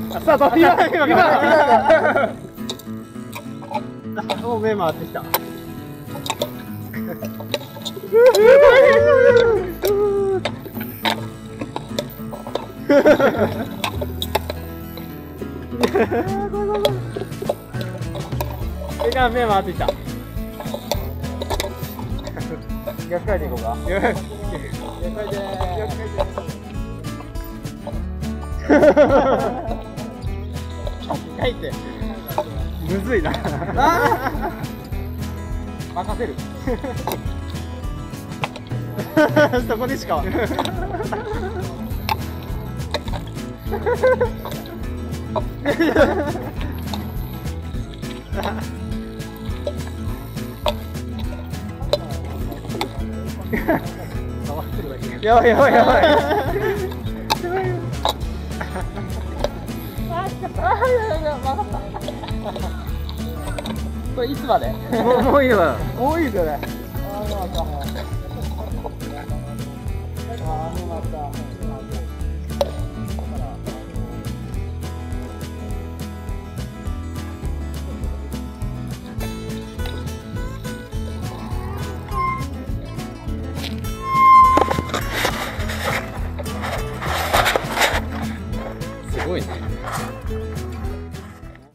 スタート。今もう目回ってきた。今目回ってきた。逆回転いこうか。逆回転。書いて。むずいな。任せる。そこでしか。やばい。これいつまで？もういいのかな。もういいですよね。すごいね。